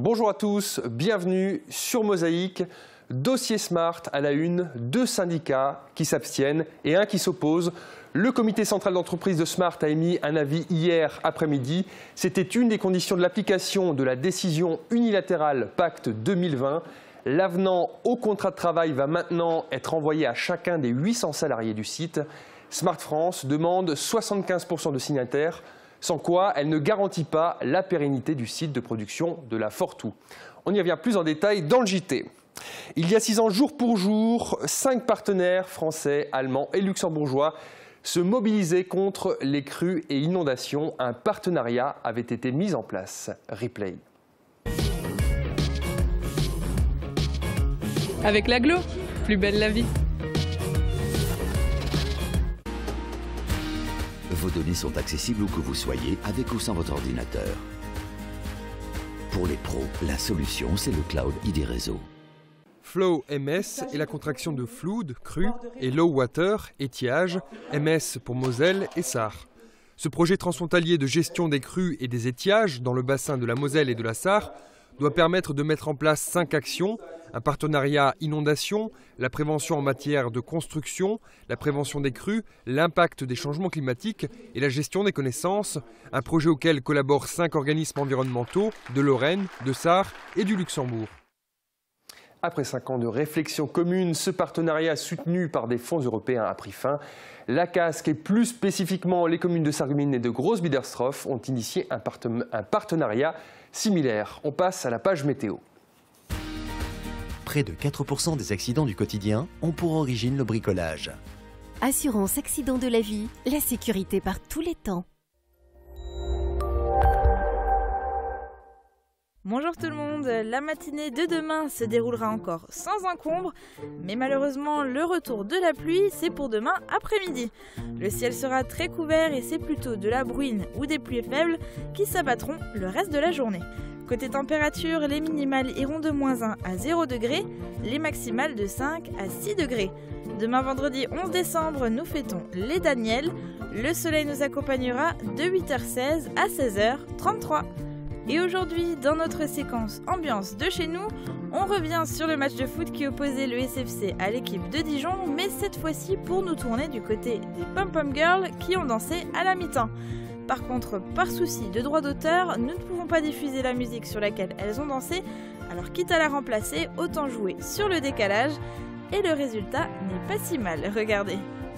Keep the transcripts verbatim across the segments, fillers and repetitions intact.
Bonjour à tous, bienvenue sur Mosaïque. Dossier Smart à la une, deux syndicats qui s'abstiennent et un qui s'oppose. Le comité central d'entreprise de Smart a émis un avis hier après-midi. C'était une des conditions de l'application de la décision unilatérale Pacte deux mille vingt. L'avenant au contrat de travail va maintenant être envoyé à chacun des huit cents salariés du site. Smart France demande soixante-quinze pour cent de signataires, sans quoi elle ne garantit pas la pérennité du site de production de la Fortou. On y revient plus en détail dans le J T. Il y a six ans, jour pour jour, cinq partenaires français, allemands et luxembourgeois se mobilisaient contre les crues et inondations. Un partenariat avait été mis en place. Replay. Avec l'Aglo, plus belle la vie. Vos données sont accessibles où que vous soyez, avec ou sans votre ordinateur. Pour les pros, la solution, c'est le cloud I D Réseau. Flow M S est la contraction de Flood, crue, et Low Water, étiage, M S pour Moselle et Sarre. Ce projet transfrontalier de gestion des crues et des étiages dans le bassin de la Moselle et de la Sarre doit permettre de mettre en place cinq actions: un partenariat inondation, la prévention en matière de construction, la prévention des crues, l'impact des changements climatiques et la gestion des connaissances. Un projet auquel collaborent cinq organismes environnementaux de Lorraine, de Sarre et du Luxembourg. Après cinq ans de réflexion commune, ce partenariat soutenu par des fonds européens a pris fin. La Casque et plus spécifiquement les communes de Sarreguemines et de Groß-Biedersdorf ont initié un, un partenariat similaire. On passe à la page météo. Près de quatre pour cent des accidents du quotidien ont pour origine le bricolage. Assurance accident de la vie, la sécurité par tous les temps. Bonjour tout le monde, la matinée de demain se déroulera encore sans encombre, mais malheureusement le retour de la pluie c'est pour demain après-midi. Le ciel sera très couvert et c'est plutôt de la bruine ou des pluies faibles qui s'abattront le reste de la journée. Côté température, les minimales iront de moins un à zéro degré, les maximales de cinq à six degrés. Demain vendredi onze décembre, nous fêtons les Daniels. Le soleil nous accompagnera de huit heures seize à seize heures trente-trois. Et aujourd'hui, dans notre séquence ambiance de chez nous, on revient sur le match de foot qui opposait le S F C à l'équipe de Dijon, mais cette fois-ci pour nous tourner du côté des Pom-Pom Girls qui ont dansé à la mi-temps. Par contre, par souci de droit d'auteur, nous ne pouvons pas diffuser la musique sur laquelle elles ont dansé, alors quitte à la remplacer, autant jouer sur le décalage, et le résultat n'est pas si mal, regardez.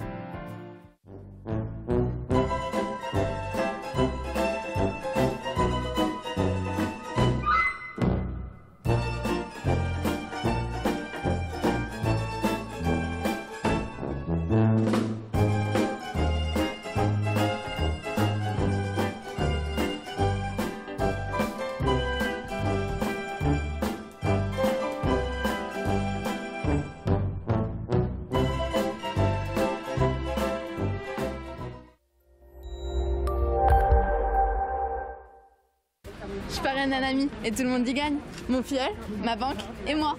Je parraine un ami et tout le monde y gagne. Mon filleul, ma banque et moi.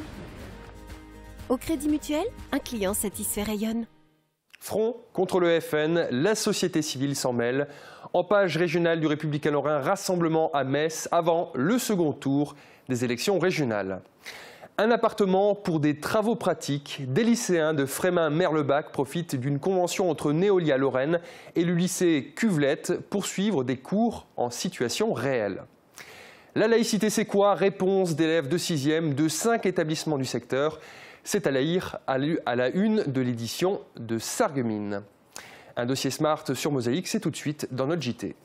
Au Crédit Mutuel, un client satisfait rayonne. Front contre le F N, la société civile s'en mêle. En page régionale du Républicain Lorrain, rassemblement à Metz avant le second tour des élections régionales. Un appartement pour des travaux pratiques. Des lycéens de Frémin-Merlebach profitent d'une convention entre Neolia Lorraine et le lycée Cuvelette pour suivre des cours en situation réelle. La laïcité, c'est quoi? Réponse d'élèves de sixième de cinq établissements du secteur. C'est à lire à la une de l'édition de Sarreguemines. Un dossier Smart sur Mosaïque, c'est tout de suite dans notre J T.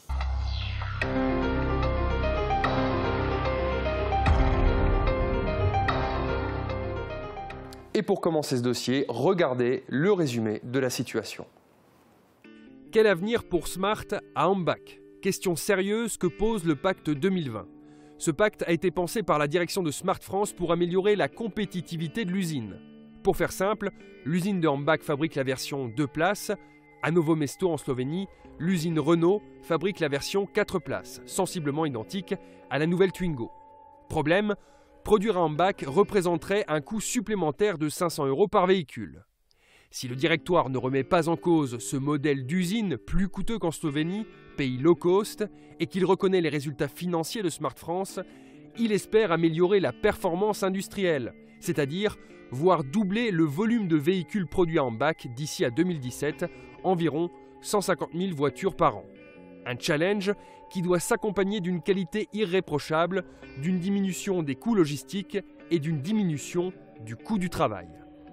Et pour commencer ce dossier, regardez le résumé de la situation. Quel avenir pour Smart à Hambach? Question sérieuse que pose le pacte deux mille vingt. Ce pacte a été pensé par la direction de Smart France pour améliorer la compétitivité de l'usine. Pour faire simple, l'usine de Hambach fabrique la version deux places. À Novo Mesto en Slovénie, l'usine Renault fabrique la version quatre places, sensiblement identique à la nouvelle Twingo. Problème, produire à Hambach représenterait un coût supplémentaire de cinq cents euros par véhicule. Si le directoire ne remet pas en cause ce modèle d'usine plus coûteux qu'en Slovénie, pays low cost, et qu'il reconnaît les résultats financiers de Smart France, il espère améliorer la performance industrielle, c'est-à-dire voire doubler le volume de véhicules produits en bac d'ici à deux mille dix-sept, environ cent cinquante mille voitures par an. Un challenge qui doit s'accompagner d'une qualité irréprochable, d'une diminution des coûts logistiques et d'une diminution du coût du travail.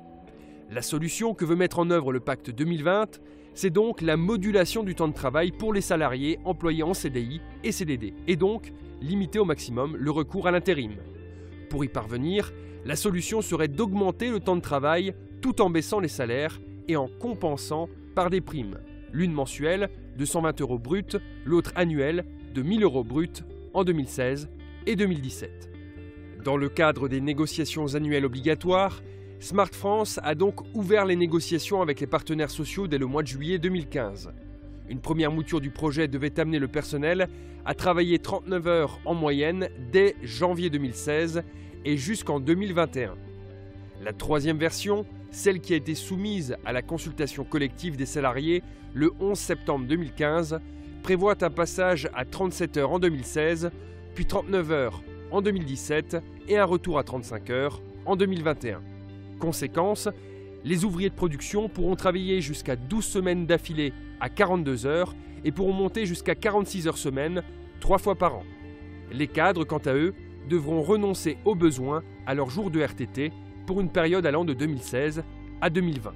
La solution que veut mettre en œuvre le Pacte deux mille vingt, c'est donc la modulation du temps de travail pour les salariés employés en C D I et C D D, et donc limiter au maximum le recours à l'intérim. Pour y parvenir, la solution serait d'augmenter le temps de travail tout en baissant les salaires et en compensant par des primes, l'une mensuelle de cent vingt euros bruts, l'autre annuelle de mille euros bruts en deux mille seize et deux mille dix-sept. Dans le cadre des négociations annuelles obligatoires, Smart France a donc ouvert les négociations avec les partenaires sociaux dès le mois de juillet deux mille quinze. Une première mouture du projet devait amener le personnel à travailler trente-neuf heures en moyenne dès janvier deux mille seize et jusqu'en deux mille vingt et un. La troisième version, celle qui a été soumise à la consultation collective des salariés le onze septembre deux mille quinze, prévoit un passage à trente-sept heures en deux mille seize, puis trente-neuf heures en deux mille dix-sept et un retour à trente-cinq heures en deux mille vingt et un. Conséquence, les ouvriers de production pourront travailler jusqu'à douze semaines d'affilée à quarante-deux heures et pourront monter jusqu'à quarante-six heures semaine, trois fois par an. Les cadres, quant à eux, devront renoncer au besoin à leur jour de R T T pour une période allant de deux mille seize à deux mille vingt.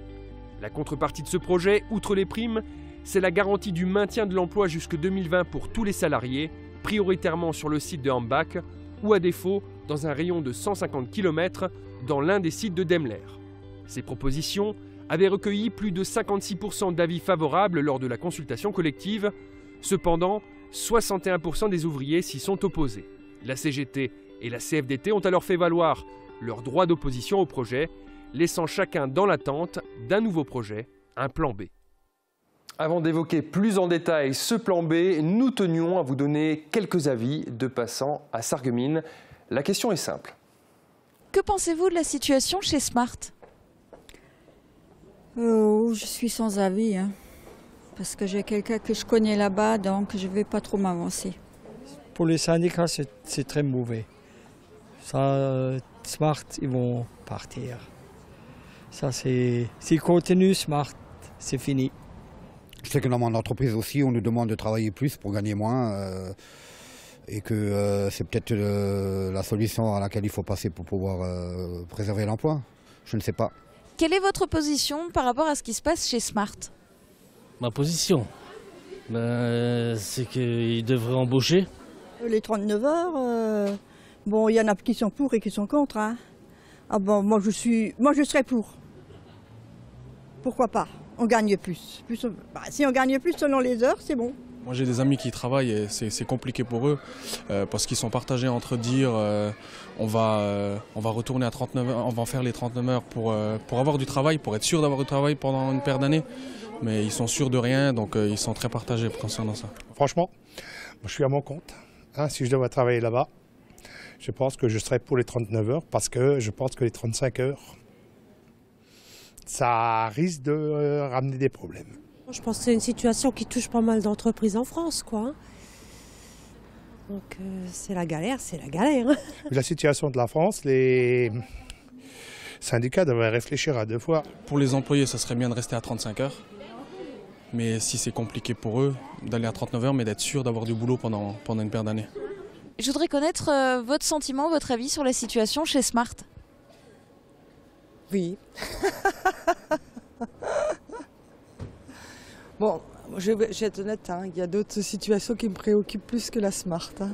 La contrepartie de ce projet, outre les primes, c'est la garantie du maintien de l'emploi jusque deux mille vingt pour tous les salariés, prioritairement sur le site de Hambach ou à défaut dans un rayon de cent cinquante kilomètres dans l'un des sites de Daimler. Ces propositions avaient recueilli plus de cinquante-six pour cent d'avis favorables lors de la consultation collective. Cependant, soixante et un pour cent des ouvriers s'y sont opposés. La C G T et la C F D T ont alors fait valoir leur droit d'opposition au projet, laissant chacun dans l'attente d'un nouveau projet, un plan B. Avant d'évoquer plus en détail ce plan B, nous tenions à vous donner quelques avis de passants à Sarreguemines. La question est simple. Que pensez-vous de la situation chez Smart ? Oh, je suis sans avis, hein, parce que j'ai quelqu'un que je connais là-bas, donc je ne vais pas trop m'avancer. Pour les syndicats, c'est très mauvais. Ça, Smart, ils vont partir. Ça, c'est, s'ils continuent, Smart, c'est fini. Je sais que dans mon entreprise aussi, on nous demande de travailler plus pour gagner moins. Euh, et que euh, c'est peut-être euh, la solution à laquelle il faut passer pour pouvoir euh, préserver l'emploi. Je ne sais pas. Quelle est votre position par rapport à ce qui se passe chez Smart ? Ma position, ben, c'est qu'ils devraient embaucher. Les trente-neuf heures, euh, bon, il y en a qui sont pour et qui sont contre. Hein. Ah bon, moi je suis, moi je serais pour. Pourquoi pas ? On gagne plus. plus bah, si on gagne plus selon les heures, c'est bon. Moi j'ai des amis qui travaillent et c'est compliqué pour eux euh, parce qu'ils sont partagés entre dire euh, on, va, euh, on va retourner à trente-neuf heures, on va faire les trente-neuf heures pour, euh, pour avoir du travail, pour être sûr d'avoir du travail pendant une paire d'années. Mais ils sont sûrs de rien, donc euh, ils sont très partagés concernant ça. Franchement, moi, je suis à mon compte. Hein, si je devais travailler là-bas, je pense que je serais pour les trente-neuf heures parce que je pense que les trente-cinq heures, ça risque de euh, ramener des problèmes. Je pense que c'est une situation qui touche pas mal d'entreprises en France, quoi. Donc euh, c'est la galère, c'est la galère. La situation de la France, les syndicats devraient réfléchir à deux fois. Pour les employés, ça serait bien de rester à trente-cinq heures. Mais si c'est compliqué pour eux, d'aller à trente-neuf heures, mais d'être sûr d'avoir du boulot pendant, pendant une paire d'années. Je voudrais connaître euh, votre sentiment, votre avis sur la situation chez Smart. Oui. Bon, je vais, je vais être honnête, hein, il y a d'autres situations qui me préoccupent plus que la Smart. Hein.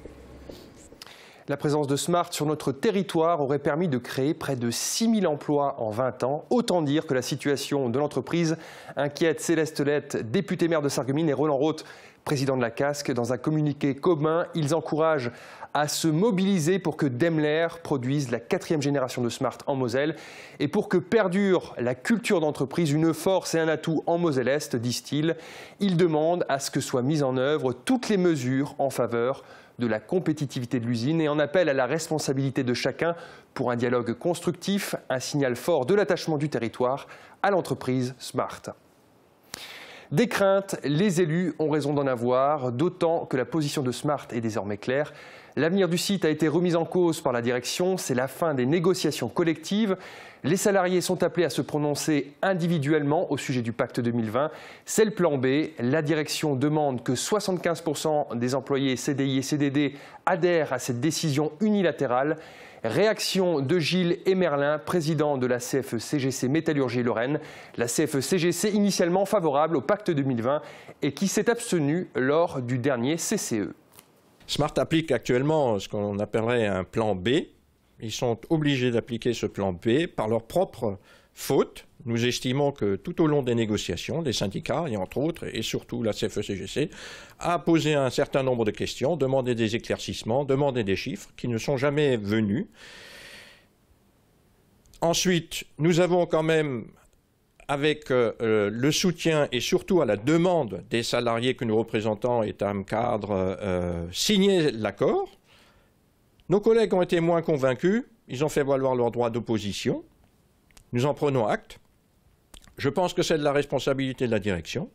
La présence de Smart sur notre territoire aurait permis de créer près de six mille emplois en vingt ans. Autant dire que la situation de l'entreprise inquiète Céleste Lette, députée maire de Sarreguemines, et Roland Roth, président de la Casque. Dans un communiqué commun, ils encouragent à se mobiliser pour que Daimler produise la quatrième génération de Smart en Moselle et pour que perdure la culture d'entreprise, une force et un atout en Moselle-Est, disent-ils. Ils demandent à ce que soient mises en œuvre toutes les mesures en faveur de la compétitivité de l'usine et en appellent à la responsabilité de chacun pour un dialogue constructif, un signal fort de l'attachement du territoire à l'entreprise Smart. Des craintes, les élus ont raison d'en avoir, d'autant que la position de Smart est désormais claire. L'avenir du site a été remis en cause par la direction. C'est la fin des négociations collectives. Les salariés sont appelés à se prononcer individuellement au sujet du pacte deux mille vingt. C'est le plan B. La direction demande que soixante-quinze pour cent des employés C D I et C D D adhèrent à cette décision unilatérale. Réaction de Gilles Emerlin, président de la C F E C G C Métallurgie Lorraine. La C F E C G C initialement favorable au pacte deux mille vingt et qui s'est abstenue lors du dernier C C E. Smart applique actuellement ce qu'on appellerait un plan B. Ils sont obligés d'appliquer ce plan B par leur propre faute. Nous estimons que tout au long des négociations, les syndicats, et entre autres, et surtout la C F E C G C, a posé un certain nombre de questions, demandé des éclaircissements, demandé des chiffres qui ne sont jamais venus. Ensuite, nous avons quand même, avec euh, le soutien et surtout à la demande des salariés que nous représentons, État cadre, euh, signé l'accord. Nos collègues ont été moins convaincus, ils ont fait valoir leur droit d'opposition. Nous en prenons acte. Je pense que c'est de la responsabilité de la direction.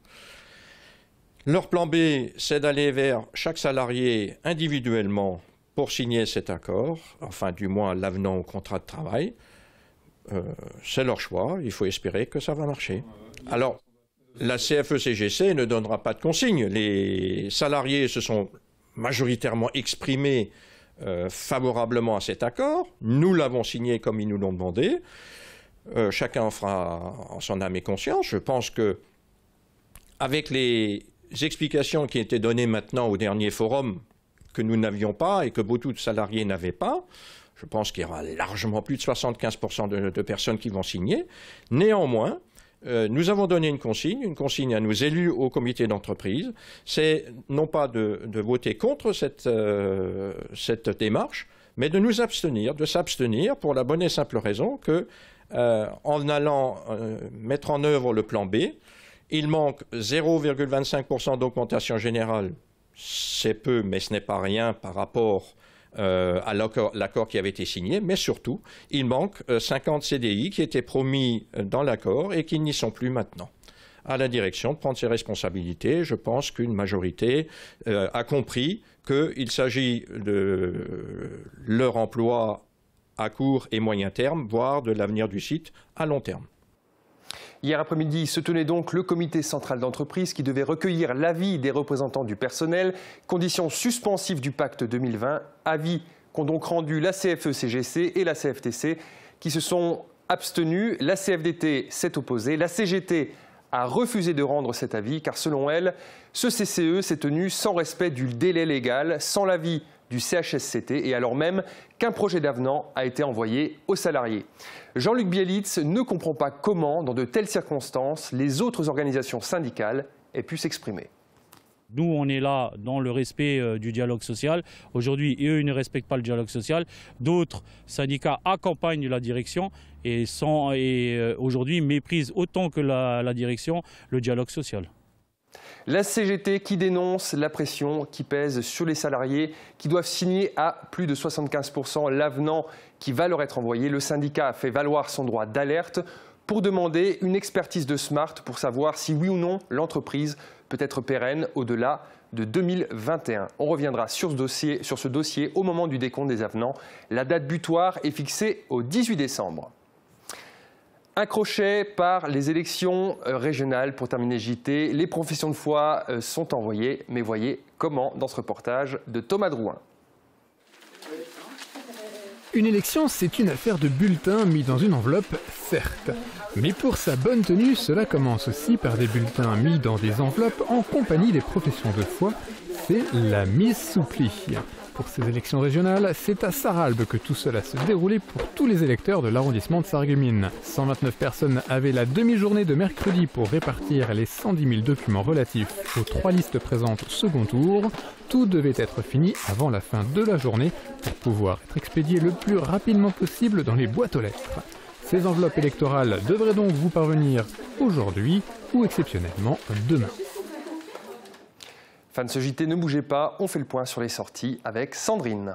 Leur plan B, c'est d'aller vers chaque salarié individuellement pour signer cet accord, enfin du moins l'avenant au contrat de travail. Euh, c'est leur choix, il faut espérer que ça va marcher. Alors, la C F E C G C ne donnera pas de consigne. Les salariés se sont majoritairement exprimés euh, favorablement à cet accord. Nous l'avons signé comme ils nous l'ont demandé. Euh, chacun en fera en son âme et conscience. Je pense que, avec les explications qui étaient données maintenant au dernier forum, que nous n'avions pas et que beaucoup de salariés n'avaient pas, je pense qu'il y aura largement plus de soixante-quinze pour cent de, de personnes qui vont signer. Néanmoins, euh, nous avons donné une consigne, une consigne à nos élus au comité d'entreprise. C'est non pas de, de voter contre cette, euh, cette démarche, mais de nous abstenir, de s'abstenir pour la bonne et simple raison que, euh, en allant euh, mettre en œuvre le plan B, il manque zéro virgule vingt-cinq pour cent d'augmentation générale. C'est peu, mais ce n'est pas rien par rapport Euh, à l'accord qui avait été signé, mais surtout, il manque euh, cinquante C D I qui étaient promis euh, dans l'accord et qui n'y sont plus maintenant. À la direction de prendre ses responsabilités, je pense qu'une majorité euh, a compris qu'il s'agit de leur emploi à court et moyen terme, voire de l'avenir du site à long terme. Hier après-midi se tenait donc le comité central d'entreprise qui devait recueillir l'avis des représentants du personnel, conditions suspensives du pacte deux mille vingt, avis qu'ont donc rendu la C F E C G C et la C F T C qui se sont abstenus. La C F D T s'est opposée, la C G T a refusé de rendre cet avis car selon elle, ce C C E s'est tenu sans respect du délai légal, sans l'avis du C H S C T et alors même qu'un projet d'avenant a été envoyé aux salariés. Jean-Luc Bielitz ne comprend pas comment, dans de telles circonstances, les autres organisations syndicales aient pu s'exprimer. Nous, on est là dans le respect euh, du dialogue social. Aujourd'hui, eux, ils ne respectent pas le dialogue social. D'autres syndicats accompagnent la direction et, sont, et euh, aujourd'hui méprisent autant que la, la direction le dialogue social. La C G T qui dénonce la pression qui pèse sur les salariés qui doivent signer à plus de soixante-quinze pour cent l'avenant qui va leur être envoyé. Le syndicat a fait valoir son droit d'alerte pour demander une expertise de Smart pour savoir si oui ou non l'entreprise peut être pérenne au-delà de deux mille vingt et un. On reviendra sur ce dossier, sur ce dossier au moment du décompte des avenants. La date butoir est fixée au dix-huit décembre. Accrochés par les élections régionales, pour terminer J T, les professions de foi sont envoyées. Mais voyez comment dans ce reportage de Thomas Drouin. Une élection, c'est une affaire de bulletins mis dans une enveloppe, certes. Mais pour sa bonne tenue, cela commence aussi par des bulletins mis dans des enveloppes en compagnie des professions de foi. C'est la mise sous pli. Pour ces élections régionales, c'est à Sarralbe que tout cela se déroulait pour tous les électeurs de l'arrondissement de Sarreguemines. cent vingt-neuf personnes avaient la demi-journée de mercredi pour répartir les cent dix mille documents relatifs aux trois listes présentes au second tour. Tout devait être fini avant la fin de la journée pour pouvoir être expédié le plus rapidement possible dans les boîtes aux lettres. Ces enveloppes électorales devraient donc vous parvenir aujourd'hui ou exceptionnellement demain. Fin de ce J T, ne bougez pas, on fait le point sur les sorties avec Sandrine.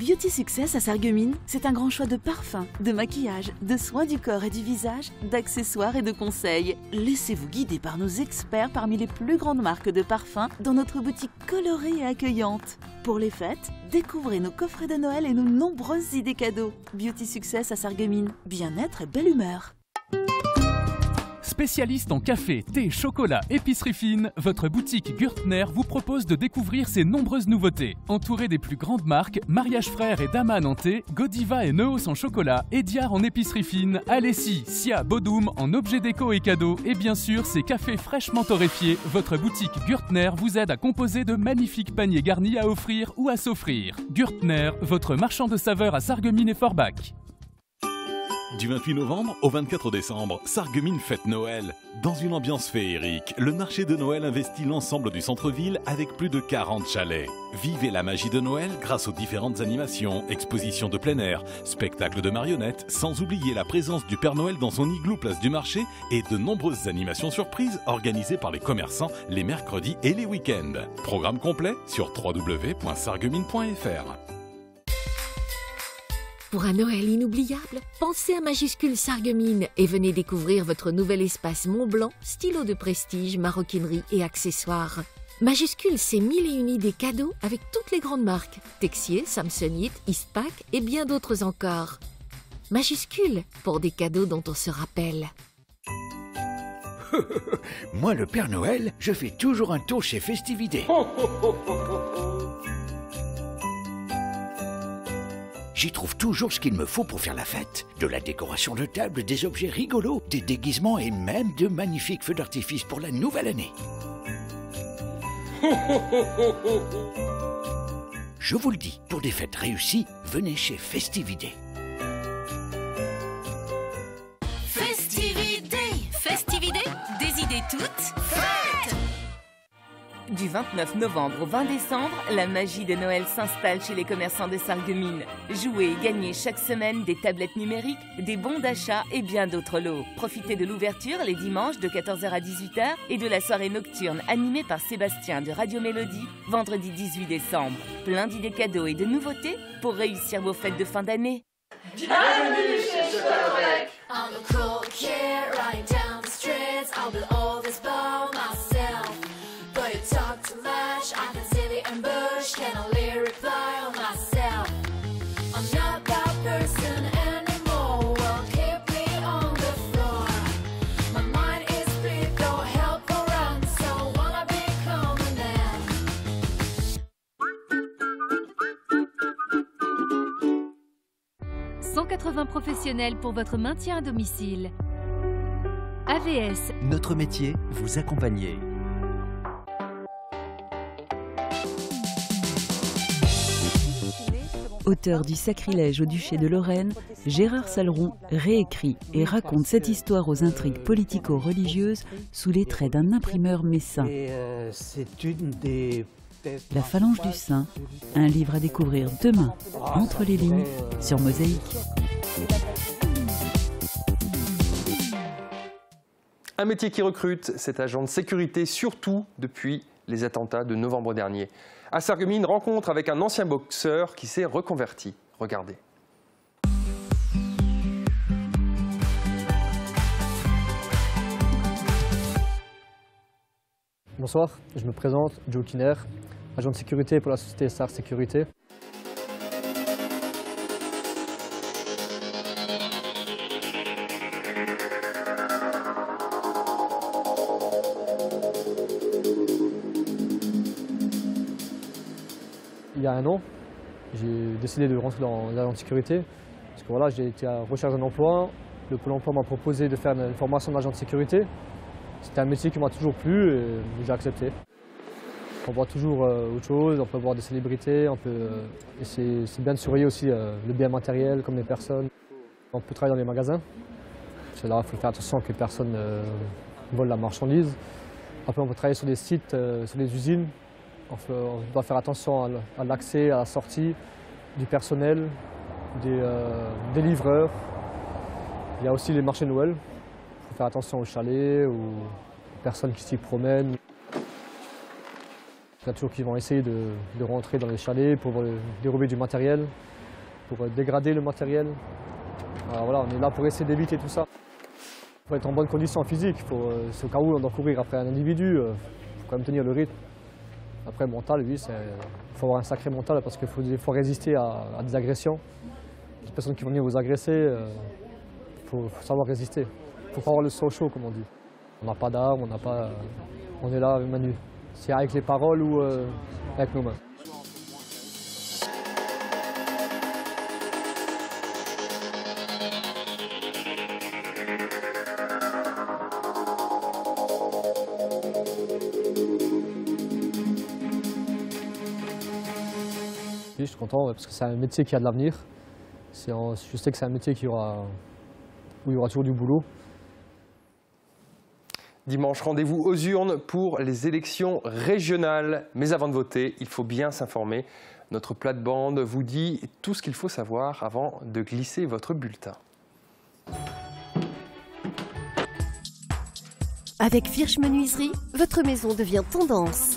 Beauty Success à Sarreguemines, c'est un grand choix de parfums, de maquillage, de soins du corps et du visage, d'accessoires et de conseils. Laissez-vous guider par nos experts parmi les plus grandes marques de parfums dans notre boutique colorée et accueillante. Pour les fêtes, découvrez nos coffrets de Noël et nos nombreuses idées cadeaux. Beauty Success à Sarreguemines, bien-être et belle humeur. Spécialiste en café, thé, chocolat, épicerie fine, votre boutique Gürtner vous propose de découvrir ses nombreuses nouveautés. Entouré des plus grandes marques, Mariage Frères et Daman en thé, Godiva et Neos en chocolat, Ediard en épicerie fine, Alessi, Sia, Bodum en objets déco et cadeaux, et bien sûr ses cafés fraîchement torréfiés, votre boutique Gürtner vous aide à composer de magnifiques paniers garnis à offrir ou à s'offrir. Gürtner, votre marchand de saveurs à Sarreguemines et Forbach. Du vingt-huit novembre au vingt-quatre décembre, Sarreguemines fête Noël. Dans une ambiance féerique, le marché de Noël investit l'ensemble du centre-ville avec plus de quarante chalets. Vivez la magie de Noël grâce aux différentes animations, expositions de plein air, spectacles de marionnettes, sans oublier la présence du Père Noël dans son igloo place du marché et de nombreuses animations surprises organisées par les commerçants les mercredis et les week-ends. Programme complet sur w w w point sarreguemines point f r. Pour un Noël inoubliable, pensez à Majuscule Sarreguemines et venez découvrir votre nouvel espace Montblanc, stylo de prestige, maroquinerie et accessoires. Majuscule, c'est mille et une idées cadeaux avec toutes les grandes marques, Texier, Samsonite, Eastpak et bien d'autres encore. Majuscule, pour des cadeaux dont on se rappelle. Moi, le Père Noël, je fais toujours un tour chez Festivité. J'y trouve toujours ce qu'il me faut pour faire la fête. De la décoration de table, des objets rigolos, des déguisements et même de magnifiques feux d'artifice pour la nouvelle année. Je vous le dis, pour des fêtes réussies, venez chez Festivité. Festivité, Festivité, des idées toutes faites. Du vingt-neuf novembre au vingt décembre, la magie de Noël s'installe chez les commerçants de Sarreguemines. Jouez et gagnez chaque semaine des tablettes numériques, des bons d'achat et bien d'autres lots. Profitez de l'ouverture les dimanches de quatorze heures à dix-huit heures et de la soirée nocturne animée par Sébastien de Radio Mélodie, vendredi dix-huit décembre. Plein d'idées cadeaux et de nouveautés pour réussir vos fêtes de fin d'année. Bienvenue chez Chocolat. I'm a cool kid riding down the streets. I'll be all this by myself. But you talk too much, I can see the ambush. Can only reply on myself. I'm not that person anymore. Well, keep me on the floor. My mind is split, go help around. So wanna become a man. cent quatre-vingts professionnels pour votre maintien à domicile. A V S. Notre métier, vous accompagner. Auteur du Sacrilège au duché de Lorraine, Gérard Salleron réécrit et raconte cette histoire aux intrigues politico-religieuses sous les traits d'un imprimeur messin. C'est une des... La Phalange du Saint, un livre à découvrir demain, entre les lignes, sur Mosaïque. Un métier qui recrute, cet agent de sécurité, surtout depuis les attentats de novembre dernier. À Sarreguemines, rencontre avec un ancien boxeur qui s'est reconverti. Regardez. Bonsoir, je me présente, Joe Kinner, agent de sécurité pour la société Star Sécurité. Il y a un an, j'ai décidé de rentrer dans l'agent de sécurité parce que voilà, j'ai été à la recherche d'un emploi. Le Pôle emploi m'a proposé de faire une formation d'agent de sécurité. C'était un métier qui m'a toujours plu et j'ai accepté. On voit toujours euh, autre chose, on peut voir des célébrités, on peut, euh, et c'est bien de surveiller aussi euh, le bien matériel comme les personnes. On peut travailler dans les magasins, c'est là il faut faire attention que personne euh, vole la marchandise. Après on peut travailler sur des sites, euh, sur des usines. On, fait, on doit faire attention à l'accès, à la sortie du personnel, des, euh, des livreurs. Il y a aussi les marchés de Noël. Il faut faire attention aux chalets, aux personnes qui s'y promènent. Il y en a toujours qui vont essayer de, de rentrer dans les chalets pour euh, dérober du matériel, pour euh, dégrader le matériel. Alors voilà, on est là pour essayer d'éviter tout ça. Il faut être en bonne condition physique. Euh, c'est au cas où on doit courir après un individu, il euh, faut quand même tenir le rythme. Après, mental, oui, il faut avoir un sacré mental parce qu'il faut, faut résister à, à des agressions. Les personnes qui vont venir vous agresser, il euh, faut, faut savoir résister. Il ne faut pas avoir le sang chaud, comme on dit. On n'a pas d'armes, on n'a pas, on est là main nue. C'est avec les paroles ou euh, avec nos mains. Je suis content parce que c'est un métier qui a de l'avenir. Je sais que c'est un métier qui aura, où il y aura toujours du boulot. Dimanche, rendez-vous aux urnes pour les élections régionales. Mais avant de voter, il faut bien s'informer. Notre plate-bande vous dit tout ce qu'il faut savoir avant de glisser votre bulletin. Avec Virch Menuiserie, votre maison devient tendance.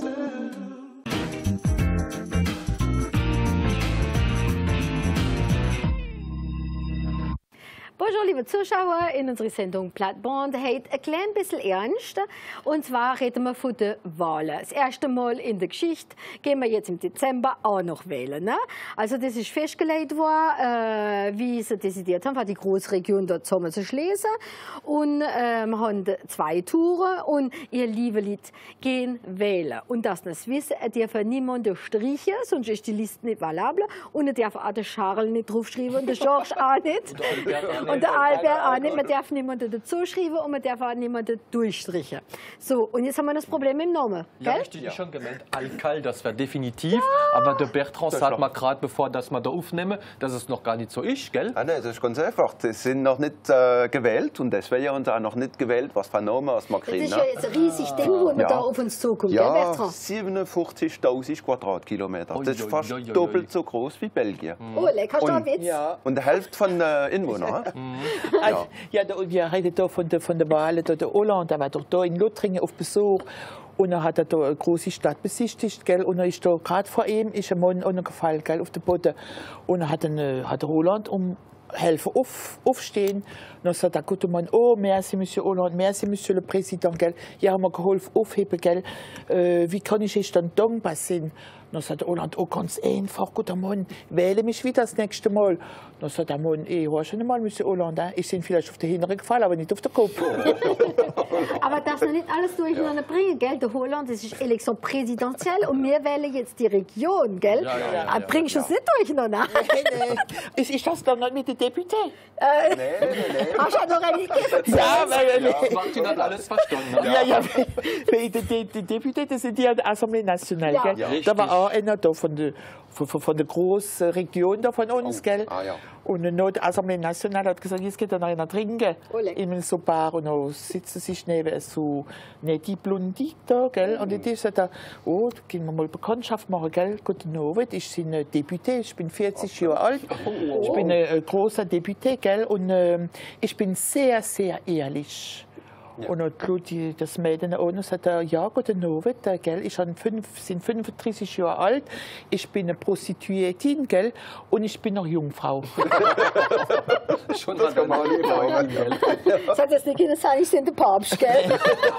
Bonjour liebe Zuschauer, in unserer Sendung Plattband heute ein klein bisschen ernst. Und zwar reden wir von den Wahlen. Das erste Mal in der Geschichte gehen wir jetzt im Dezember auch noch wählen. Ne? Also das ist festgelegt worden, äh, wie sie dezidiert haben, war die Großregion dort zusammen zu schließen. Und äh, wir haben zwei Touren und ihr liebe Leute gehen wählen. Und dass ihr das wissen, er darf niemand streichen, sonst ist die Liste nicht valabel. Und er darf auch den Charles nicht draufschreiben und den Georges auch nicht. Und der Albert auch nicht. Man darf niemanden dazu schreiben und man darf auch niemanden durchstrichen. So, und jetzt haben wir das Problem mit dem Namen. Ja, richtig, ja. Schon gemeint, Alkal, das wäre definitiv. Ja. Aber der Bertrand sagt mal gerade, bevor das wir da aufnehmen, dass es noch gar nicht so ist, gell? Ah, nein, das ist ganz einfach. Sie sind noch nicht äh, gewählt und deswegen haben sie auch noch nicht gewählt, was für Namen wir kriegen. Das ist ja jetzt ein riesiges Ding, wo man ja. da auf uns zukommt, ja, gell, Bertrand? siebenundfünfzigtausend Quadratkilometer. Das ist fast oi, oi, oi. doppelt so groß wie Belgien. Mhm. Oh, lecker, hast du einen Witz? Ja. Und die Hälfte von den Einwohnern. Also, ja, da, wir reden hier von der, von der Wahl, der Hollande, der war doch da in Lothringen auf Besuch und er hat da eine große Stadt besichtigt, gell, und er ist da gerade vor ihm ist ein Mann runtergefallen, gell, auf den Boden und er hat, eine, hat Roland um helfen auf, aufstehen. Dann sagt der gute Mann, oh, merci, Monsieur Hollande, merci, Monsieur le Président, gell, ja, haben wir geholfen aufheben, gell, äh, wie kann ich euch dann dankbar sein? Dann sagt der Hollande, oh, ganz einfach, guter Mann, wähle mich wieder das nächste Mal. Dann sagt der Mann, eh, hörst du nicht mal, Monsieur Hollande, ich bin vielleicht auf den Hinteren gefallen, aber nicht auf den Kopf. Aber darfst du nicht alles durcheinander bringen, gell? Der Holland, das ist Elektion präsidentiell und wir wählen jetzt die Region, gell? Ja, ja, ja, ja, bringst du es ja. nicht durcheinander? Nee, nee. Ist das dann nicht mit den Deputé? Äh, nee, nee, nee. Hast du noch eine Idee? Ja, weil ja, Martin hat alles verstanden. Ja, ja, ja die, die, die Deputé, das sind die Assemblée Nationale, ja. gell? Ja, da war auch einer da von der, von, von der großen Region da von uns, oh. gell? Ah, ja. Und die Assemblée Nationale hat gesagt, jetzt geht er noch einer trinken. Ole. In einem so Bar und dann sitzen sie neben so nette Blondine da, gell? Und die sagt er, oh, da gehen wir mal Bekanntschaft machen, gell? Guten Abend, ich bin ein Deputé, ich bin vierzig Jahre alt, oh. ich bin ein großer Deputé, gell? Und äh, ich bin sehr, sehr ehrlich. Ja. Und dann schaut die, das Mädchen an und sagt, ja, guten Abend, gell, ich bin fünfunddreißig Jahre alt, ich bin eine Prostituiertin, gell, und ich bin noch Jungfrau. Schon das kann man nicht sagen, gell. Sagt das nicht, das sage ich, sind der Papst, gell.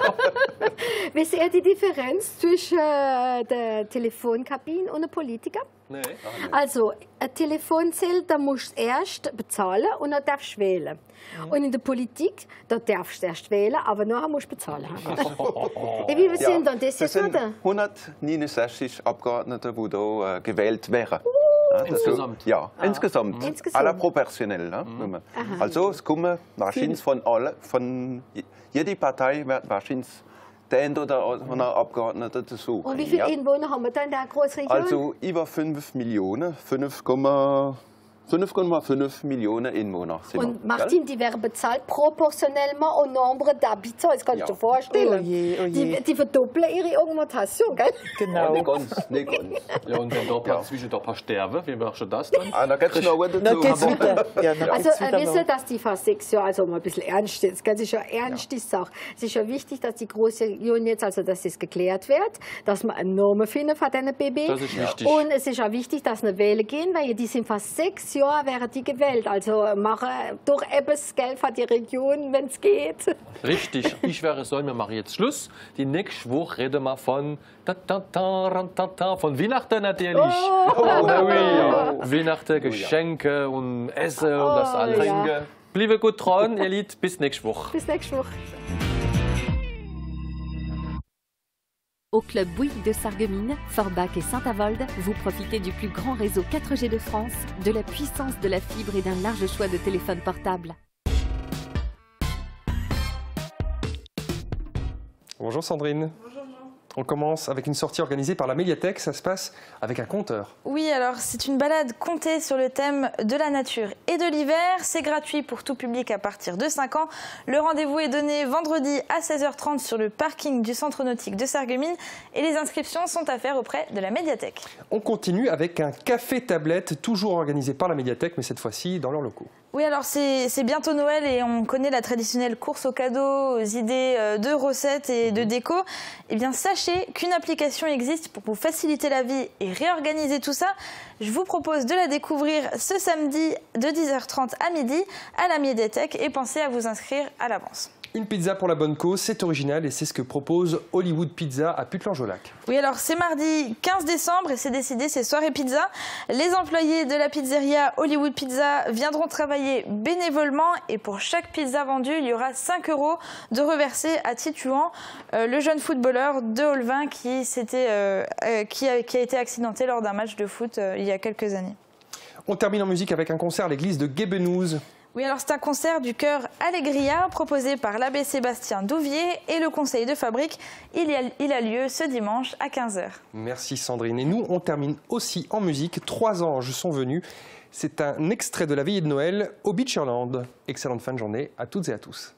Wisst ihr die Differenz zwischen äh, der Telefonkabine und einem Politiker? Nee. Also, ein Telefonzelle, da musst du erst bezahlen und dann darfst du wählen. Mhm. Und in der Politik, da darfst du erst wählen, aber nachher musst du bezahlen. Wie viel sind ja, dann das jetzt? Das sind hundertneunundsechzig Abgeordnete, die hier äh, gewählt wären. Uh. Ja, insgesamt? Ja, ah. insgesamt. insgesamt. Alle proportionell. Ne? Mhm. Also, es kommen wahrscheinlich von, alle, von jeder Partei wird wahrscheinlich den oder andere Abgeordnete zu suchen. Und wie viele ja? Einwohner haben wir da in der Großregion? Also über fünf Millionen, fünf Komma fünf Komma fünf Millionen Einwohner. Und Martin, die werden bezahlt proportionellement au nombre d'habitants. Das kannst du dir vorstellen. Oh je, oh je. Die, die verdoppeln ihre Augmentation, gell? Genau. Oh, nicht ganz, nicht ganz. Ja, und wenn da plötzlich ja. ein paar sterben, wie machst du das dann? Ah, da geht's noch weiter Da geht's wieder. Ja, ja. Also, äh, wissen, dass die fast sechs Jahre, also mal ein bisschen ernst ist, das ist ja ernst, die Sache. Es ist ja wichtig, dass die Großregion jetzt, also dass das geklärt wird, dass man einen Namen finden von diesen Babys. Das ist wichtig. Und es ist auch wichtig, dass eine Wähle gehen, weil die sind fast sechs Jahre während die gewählt. Also machen durch etwas Geld für die Region, wenn es geht. Richtig. Ich wäre soll, wir machen jetzt Schluss. Die nächste Woche reden wir von, ta, ta, ta, ta, ta, von Weihnachten natürlich. Oh. Oh, ja. Weihnachten, Geschenke und Essen und das alles. Oh, ja. Bleibe gut dran, ihr Lied. Bis nächste Woche. Bis nächste Woche. Au Club Bouygues de Sarreguemines, Forbach et Saint-Avold, vous profitez du plus grand réseau quatre G de France, de la puissance de la fibre et d'un large choix de téléphones portables. Bonjour Sandrine. Bonjour Jean. On commence avec une sortie organisée par la médiathèque. Ça se passe avec un conteur. Oui, alors c'est une balade contée sur le thème de la nature et de l'hiver. C'est gratuit pour tout public à partir de cinq ans. Le rendez-vous est donné vendredi à seize heures trente sur le parking du centre nautique de Sarreguemines et les inscriptions sont à faire auprès de la médiathèque. On continue avec un café tablette, toujours organisé par la médiathèque, mais cette fois-ci dans leurs locaux. Oui, alors c'est bientôt Noël et on connaît la traditionnelle course aux cadeaux, aux idées de recettes et de déco. Eh bien, sachez qu'une application existe pour vous faciliter la vie et réorganiser tout ça. Je vous propose de la découvrir ce samedi de dix heures trente à midi à la médiathèque et pensez à vous inscrire à l'avance. Une pizza pour la bonne cause, c'est original et c'est ce que propose Hollywood Pizza à Puttelange-au-Lac. Oui, alors c'est mardi quinze décembre et c'est décidé, c'est soirée pizza. Les employés de la pizzeria Hollywood Pizza viendront travailler bénévolement et pour chaque pizza vendue, il y aura cinq euros de reversés à Titouan, euh, le jeune footballeur de Olvin qui, euh, euh, qui, a, qui a été accidenté lors d'un match de foot euh, il y a quelques années. On termine en musique avec un concert à l'église de Guébenouz. Oui, alors c'est un concert du chœur Allegria proposé par l'abbé Sébastien Douvier et le conseil de fabrique. Il, y a, il a lieu ce dimanche à quinze heures. Merci Sandrine. Et nous, on termine aussi en musique. Trois anges sont venus. C'est un extrait de la veillée de Noël au Beacherland. Excellente fin de journée à toutes et à tous.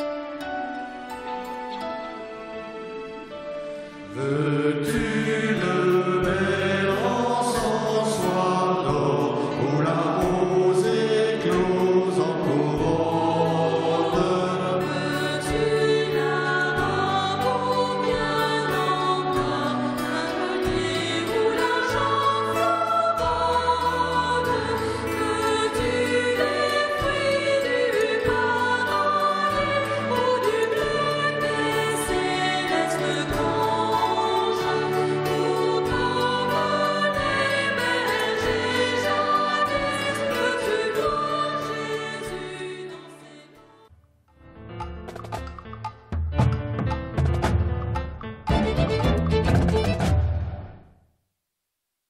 Veux-tu le